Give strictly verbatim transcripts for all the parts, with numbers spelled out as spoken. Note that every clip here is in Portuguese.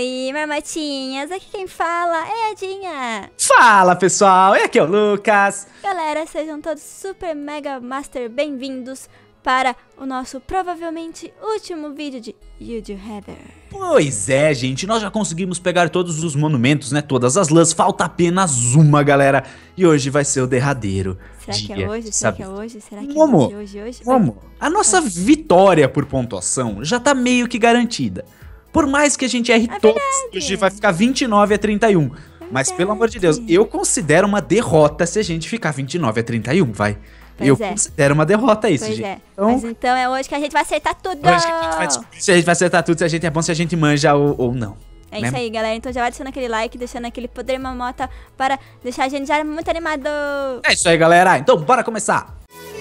Oi, marmotinhas, aqui quem fala é a Edinha. Fala pessoal, e aqui é o Lucas. Galera, sejam todos super mega master bem-vindos para o nosso provavelmente último vídeo de Would You Rather. Pois é, gente, nós já conseguimos pegar todos os monumentos, né, todas as lãs, falta apenas uma, galera. E hoje vai ser o derradeiro. Será dia, que é hoje? Será sabe? que é hoje? Será que Como? é hoje, hoje, hoje? Como? A nossa Hoje. vitória por pontuação já tá meio que garantida. Por mais que a gente erre É todos, verdade. hoje vai ficar vinte e nove a trinta e um. Mas pelo amor de Deus, eu considero uma derrota se a gente ficar vinte e nove a trinta e um, vai. Pois eu é. considero uma derrota isso, Pois gente. é. Então, Mas então é hoje que a gente vai acertar tudo. hoje que a gente vai descobrir se a gente vai acertar tudo, se a gente é bom, se a gente manja ou, ou não. É né? isso aí, galera. Então já vai deixando aquele like, deixando aquele poder mamota para deixar a gente já muito animado. É isso aí, galera. Então, bora começar.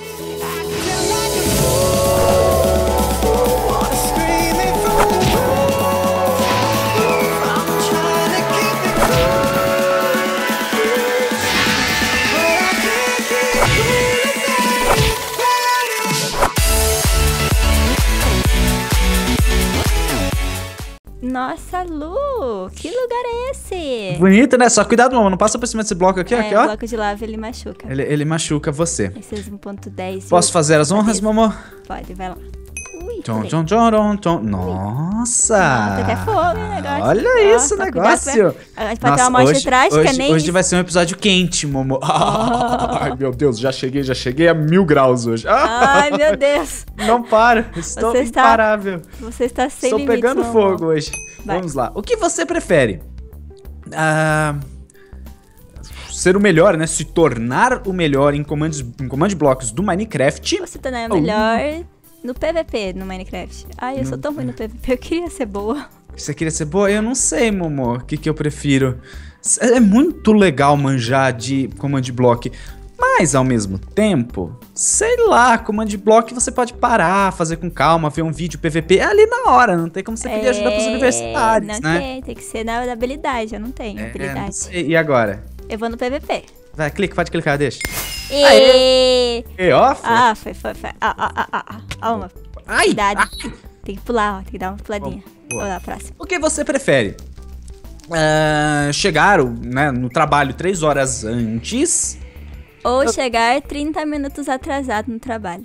Nossa, Lu, que lugar é esse? Bonito, né? Só cuidado, mamãe. Não passa por cima desse bloco aqui, é, aqui, o ó. bloco de lava ele machuca. Ele, ele machuca você. Esses um ponto dez. Posso viu? fazer as honras, Beleza. mamô? Pode, vai lá. Ui, Tchon, pulei. tchon, tchon, tchon, tchon. Nossa! Nossa, até fogo o negócio. Olha Ó, isso, o só negócio. cuidado pra- A gente pode ter Nossa, uma morte hoje, trágica, hoje, nem hoje isso. vai ser um episódio quente, mamô. Oh. Ai, meu Deus, já cheguei, já cheguei a mil graus hoje. Ai, meu Deus. Não paro, estou Você está imparável. Você está sem Estou limites, pegando mamô. fogo hoje. Vai. Vamos lá. O que você prefere? Ah, ser o melhor, né? Se tornar o melhor em comandos, em command blocks do Minecraft. Você tá né, Oh. melhor no P V P no Minecraft. Ai, eu sou tão ruim no P V P, eu queria ser boa. Você queria ser boa? Eu não sei, Momo. O que, que eu prefiro? É muito legal manjar de command block. Mas, ao mesmo tempo, sei lá, command block você pode parar, fazer com calma, ver um vídeo P V P ali na hora. Não tem como você pedir ajuda pros universitários, não né? tem, tem que ser na da habilidade, eu não tenho É, habilidade. não sei. E agora? Eu vou no P V P. Vai, clica, pode clicar, deixa. E... E ó, foi. Ah, foi, foi, foi. Ah, ah, ah, ah, ah. Uma. Ai, Cuidado. ai. Tem que pular, ó. Tem que dar uma puladinha. Boa. Vamos lá, próximo. O que você prefere? Ah, chegar né, no trabalho três horas antes. Ou chegar trinta minutos atrasado no trabalho.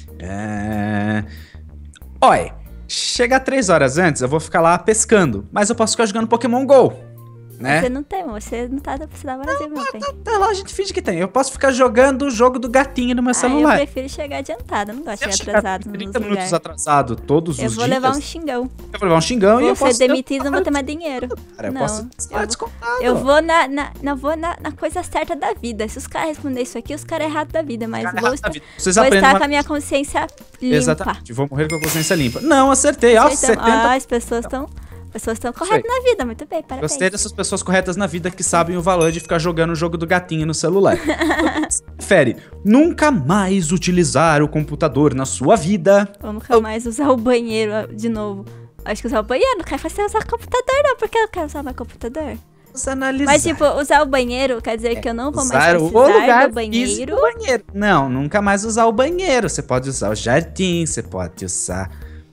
É... Olha, chegar três horas antes, eu vou ficar lá pescando. Mas eu posso ficar jogando Pokémon GO, né? Você não tem, você não tá você dá Brasil, não, tem. Tá lá, a gente finge que tem. Eu posso ficar jogando o jogo do gatinho no meu Ah, celular. eu prefiro chegar adiantada, eu não gosto Se eu de chegar chegar atrasado nos trinta minutos lugares. atrasado todos Eu os vou dias, levar um xingão. eu vou levar um xingão e Vou eu ser posso... demitido, não vou ter eu, mais dinheiro. cara, eu não, posso estar eu, descontado. eu vou na, na, na, vou na, na coisa certa da vida. Se os caras responderem isso aqui, os caras errados da vida. Mas Cara, vou errado estar, da vida. Vocês vou aprendem estar uma com a minha consciência limpa. Exatamente, vou morrer com a consciência limpa. Não, acertei, ó, Então, setenta... ah, as pessoas estão pessoas estão corretas na vida, muito bem, parabéns. Gostei dessas pessoas corretas na vida que sabem o valor de ficar jogando o jogo do gatinho no celular. Você prefere nunca mais utilizar o computador na sua vida? Ou nunca mais usar o banheiro ah, de novo. Acho que usar o banheiro, não quero fazer usar o computador não, porque eu não quero usar meu computador. Vamos analisar. Mas tipo, usar o banheiro quer dizer que eu não vou mais Usar o precisar lugar do físico banheiro. do banheiro. Não, nunca mais usar o banheiro. Você pode usar o jardim, você pode usar...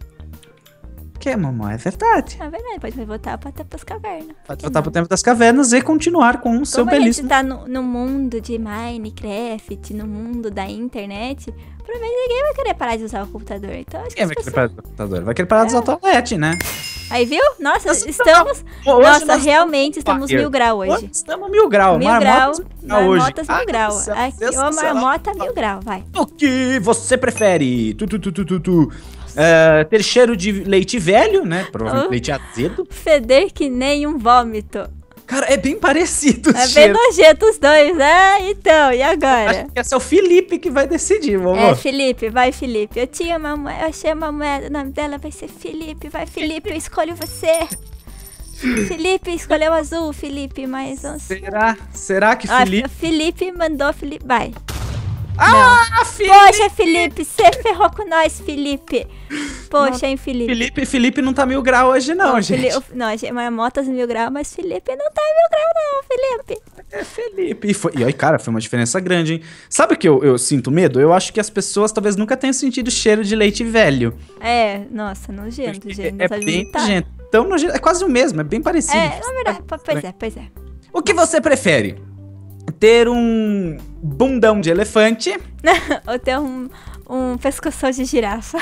O que, mamãe? É verdade. É verdade, pode voltar pra, pra, pras cavernas. Pode voltar pro tempo das cavernas e continuar com o seu Como a gente belíssimo... tá no, no mundo de Minecraft, no mundo da internet, provavelmente ninguém vai querer parar de usar o computador. Então acho que Quem as vai querer pessoas... parar do computador? Vai querer parar de usar o toalete, né? Aí, viu? Nossa, Nossa, estamos... Hoje Nossa, nós realmente estamos estamos fire. mil grau hoje. Estamos mil grau. Mil marmotas grau, mil grau hoje. marmotas mil Ai, grau. meu Deus do céu, Aqui, Deus ô, do céu. marmota mil grau, vai. O que você prefere? Tu, tu, tu, tu, tu, tu. É, ter cheiro de leite velho, né? Provavelmente Oh. leite azedo. Feder que nem um vômito. Cara, é bem parecido o É bem cheiro. nojento os dois, é? Então, e agora? Acho que esse é o Felipe que vai decidir, vovô. É, Felipe, vai, Felipe. Eu tinha uma moeda, eu achei uma moeda, o nome dela vai ser Felipe. Vai, Felipe, eu escolho você. Felipe escolheu azul, Felipe, mas... não sei. Será? Será que Ah, Felipe... Felipe mandou Felipe, vai. Ah, Felipe! Poxa, Felipe, você ferrou com nós, Felipe. Poxa, hein, Felipe. Felipe, Felipe não tá mil grau hoje não, gente. Fili- Não, a gente- marmotas mil grau, mas Felipe não tá mil grau não, Felipe. É Felipe. E, foi, e aí, cara, foi uma diferença grande, hein? Sabe o que eu, eu sinto medo? Eu acho que as pessoas talvez nunca tenham sentido cheiro de leite velho. É, nossa, nojento, gente. É Não sabe bem imitar. nojento. tão nojento. É quase o mesmo, é bem parecido. É, na verdade, pois é, pois é. O que você prefere? Ter um bundão de elefante? Ou ter um, um pescoção de girafa.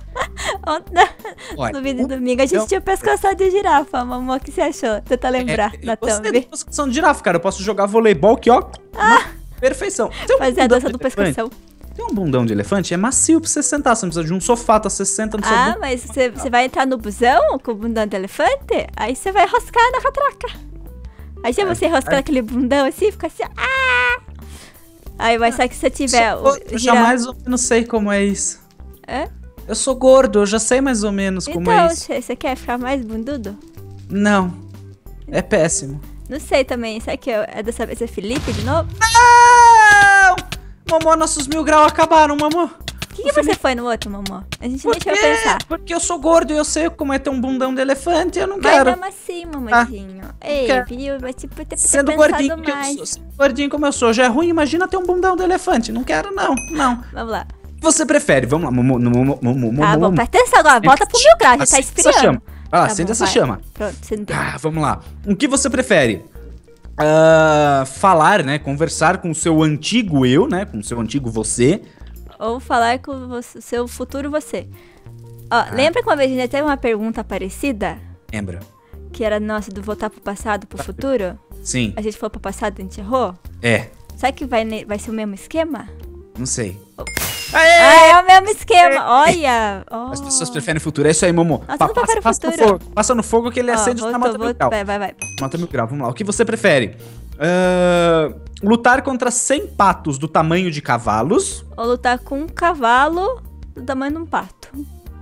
Olha, no vídeo o- do domingo a gente eu- tinha o pescoção de girafa, mamãe. O que você achou? Tenta lembrar É, da eu gostei thumb. da pescoção de girafa, cara. Eu posso jogar voleibol aqui, ó. Ah, perfeição. Tem um Fazer a bundão dança de do elefante? pescoção. Tem um bundão de elefante? É macio pra você sentar. Você não precisa de um sofá, tá? Você senta no seu Ah, bundão. mas você, você vai entrar no busão com o bundão de elefante? Aí você vai roscar na catraca. Aí já você roscar é. aquele bundão assim, fica assim, ah! Aí vai só que se você tiver Eu o sou- eu já girafa- mais ou menos sei como é isso. É? Eu sou gordo, eu já sei mais ou menos como Então, é isso. você você quer ficar mais bundudo? Não. É péssimo. Não sei também. Será que é é dessa vez é Felipe de novo? Não! Mamô, nossos mil graus acabaram, mamô. O que, que você foi no outro, mamô? A gente nem Por chegou a quê? pensar. Porque eu sou gordo e eu sei como é ter um bundão de elefante e eu não Mas quero. mesmo assim, mamãezinho. Ei, quero. viu? Vai tipo ter, ter Sendo pensado gordinho que eu mais. sou, sendo gordinho como eu sou, já é ruim, imagina ter um bundão de elefante. Não quero, não, não. Vamos lá. O que você prefere? Vamos lá, mamô, mamô, mamô, mamô, Tá bom, mamô. presta atenção agora. Volta pro mil graus, já tá Acende essa esfriando. chama. Vai lá, Tá acende bom, essa vai. chama. Pronto, você não tem. Ah, vamos lá. O que você prefere? Ah, falar, né? Conversar com o seu antigo eu, né? Com o seu antigo você. Ou falar com o seu futuro você. Ó, Ah. lembra que uma vez a gente teve uma pergunta parecida? Lembra? Que era nossa do voltar pro passado, pro futuro? Sim. A gente foi pro passado e a gente errou? É. Será que vai, ne- vai ser o mesmo esquema? Não sei. Ah, é o mesmo esquema. Olha. Oh. As pessoas preferem o futuro. É isso aí, Momô. Nossa, Pa- não prefere o passa no futuro. fogo. Passa no fogo que ele Ó, acende na voltou, mata mil voltou. grau. Vai, vai, vai. Mata mil grau. Vamos lá. O que você prefere? Ah, lutar contra cem patos do tamanho de cavalos. Ou lutar com um cavalo do tamanho de um pato.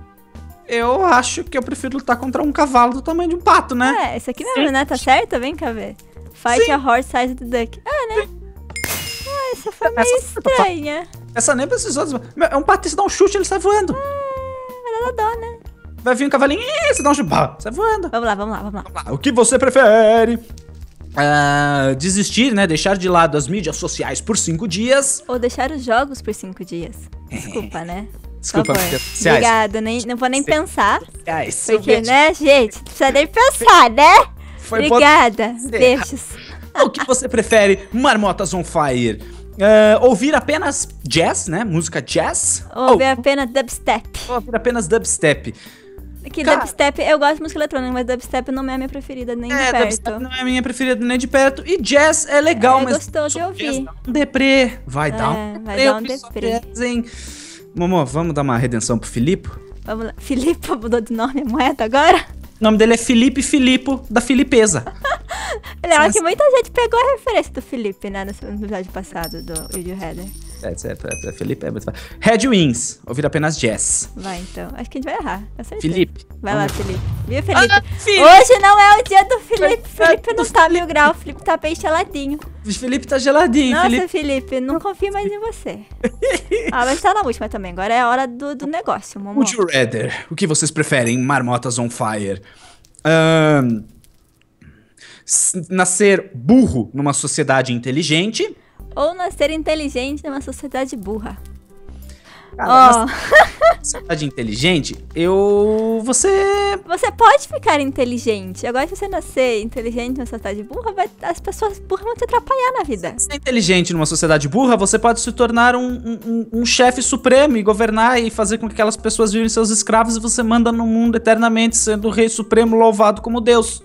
Eu acho que eu prefiro lutar contra um cavalo do tamanho de um pato, né? É, esse aqui mesmo, né? Tá certo? Vem cá ver. Fight Sim. a horse size the duck. Ah, né? Ah, essa foi meio Essa foi pra- estranha. Essa nem precisou. É um pato, você dá um chute, ele sai voando. Vai dar dó, né? Vai vir um cavalinho, ih, você dá um chute, pá, sai voando. Vamos lá, vamos lá, vamos lá. Vamos lá. O que você prefere? Ah, desistir, né? Deixar de lado as mídias sociais por cinco dias. Ou deixar os jogos por cinco dias. Desculpa, né? Desculpa, Por favor. mídias sociais. Obrigada, nem, não vou nem Sim. pensar. Ai, Porque, né, gente? Não precisa nem pensar, né? Foi Obrigada. bot- Beijos. O que você prefere? Marmotas on Fire. Ah, ouvir apenas jazz, né? Música jazz. Ou ver apenas dubstep. Ou ouvir apenas dubstep. Que Cara- dubstep, eu gosto de música eletrônica, mas dubstep não é a minha preferida nem de É, perto. dubstep não é a minha preferida nem de perto. E jazz é legal, É mas... gostoso de só ouvir. jazz dá um deprê. Vai dar É, um vai deprê. dar um ouvir só deprê. jazz, hein? Momô, vamos dar uma redenção pro Filipe? Vamos lá. Filipe mudou de nome, a moeda agora? O nome dele é Felipe Filipo, da Filipeza. Eu acho Mas- que muita gente pegou a referência do Felipe, né, no episódio passado do Video Header. É, certo, é, é, Felipe é muito fácil. Headwinds, ouvir apenas jazz. Vai, então. Acho que a gente vai errar, com certeza. Felipe. Vai lá, vamos- Felipe. Viu, Felipe? Ah, Felipe. Hoje não é o dia do Felipe. Vai- Felipe não tá mil grau. Felipe tá bem geladinho. Felipe tá geladinho, Nossa, Felipe. Felipe, não confio mais em você. Ah, mas tá na última também. Agora é a hora do, do negócio, Momô. Would you rather? O que vocês preferem? Marmotas on Fire. Ahn, s- nascer burro numa sociedade inteligente. Ou nascer inteligente numa sociedade burra. Cara, Ó, nascer numa sociedade inteligente, eu... Você... você pode ficar inteligente. Agora, se você nascer inteligente numa sociedade burra, vai- as pessoas burras vão te atrapalhar na vida. Ser inteligente numa sociedade burra, você pode se tornar um, um, um- um chefe supremo e governar e fazer com que aquelas pessoas virem seus escravos e você manda no mundo eternamente, sendo o rei supremo louvado como Deus.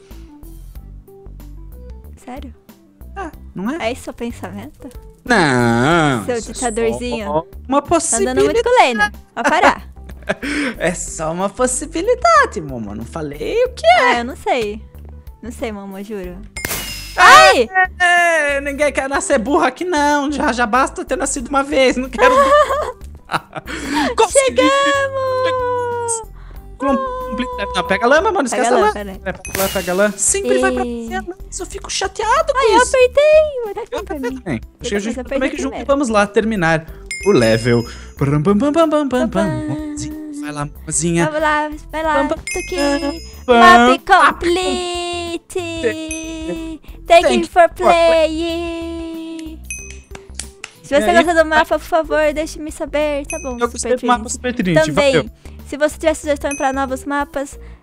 Sério? Ah, não é? É esse seu pensamento? Não. Seu isso é ditadorzinho. só Uma Tá andando muito possibilidade. com o Lena. Vai parar. É só uma possibilidade, mamãe. Não falei o que é. Ah, eu não sei. Não sei, mamãe, juro. Ai! É, ninguém quer nascer burro aqui, não. Já, já basta ter nascido uma vez. Não quero. Consegui. Chegamos! Compli- Não, pega a lã, mano. Esquece Pega a a lã, lã. peraí. É, pega a lã, pega a lã. Sempre vai pra E- você, Ana. Eu fico chateado com Ai, eu isso. apertei! Vai dar aqui pra mim. Bem, acho que a gente Mas eu também perdi que junto. primeiro. Vamos lá terminar o level. Pam, pam, pam, pam, pam, pam, pam. Vai lá, mozinha. Vamos lá, vai lá. Pam, Tô aqui. pam, Map pam. complete! Thank you for for playing! Se você E aí? gosta do mapa, por favor, deixe-me saber. Tá bom, Eu gostei Super do mapa Trinity. Super Trinity. Também, Valeu. se você tiver sugestão para novos mapas,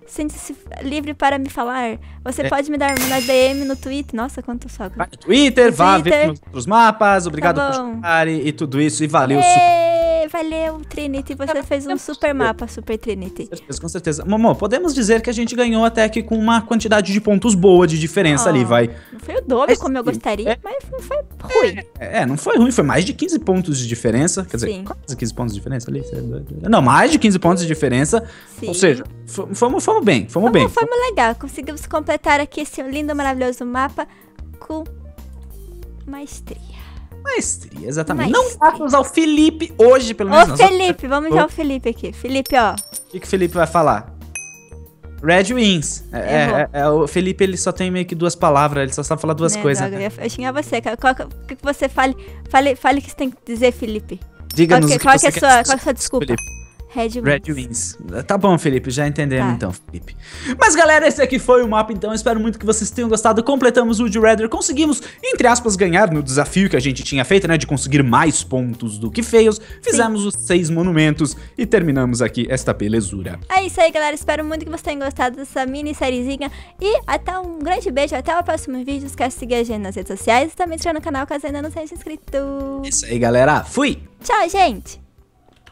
sente-se livre para me falar. Você É. pode me dar uma D M no Twitter. Nossa, quanto soco. Vai no Twitter, No vá Twitter. ver nos outros mapas. Obrigado Tá por bom. escutar e, e tudo isso. E valeu, super. Ê, valeu, Trinity. Você fez um super mapa, Super Trinity. Com certeza, com certeza. Momô, podemos dizer que a gente ganhou até aqui com uma quantidade de pontos boa de diferença ali, Ó, vai. Não foi o dobro Mas como eu sim, gostaria, é. mas não foi ruim. É, não foi ruim, foi mais de quinze pontos de diferença. Quer dizer, Sim. quase quinze pontos de diferença ali. cê é doido. Não, mais de quinze pontos de diferença. Sim. Ou seja, f- fomos, fomos bem, fomos bem. Foi muito legal. Conseguimos completar aqui esse lindo, maravilhoso mapa com maestria. Maestria, exatamente. Maestria. Não graças ao Felipe hoje, pelo menos. Ô, nós Felipe, vamos Ô. ver o Felipe aqui. Felipe, ó. O que, que o Felipe vai falar? Red Wings. É, Errou. é- é- o Felipe, ele só tem meio que duas palavras, ele só sabe falar duas Né, coisas. droga, eu, eu xingar você. Qual, qual, o que que você fale? Fale, fale o que você tem que dizer, Felipe. Diga-nos Qual o que, que qual que você é a quer sua, dizer qual que é a sua desculpa? Felipe. Red Wings. Red Wings. Tá bom, Felipe, já entendemos Tá. então, Felipe. Mas galera, esse aqui foi o mapa, então eu espero muito que vocês tenham gostado. Completamos o Would You Rather, conseguimos, entre aspas, ganhar no desafio que a gente tinha feito, né, de conseguir mais pontos do que feios. Fizemos os seis monumentos e terminamos aqui esta belezura. É isso aí, galera. Espero muito que vocês tenham gostado dessa minisseriezinha. E até um grande beijo. Até o próximo vídeo. Esquece de seguir a gente nas redes sociais e também entrar no canal caso ainda não seja inscrito. Isso aí, galera. Fui! Tchau, gente!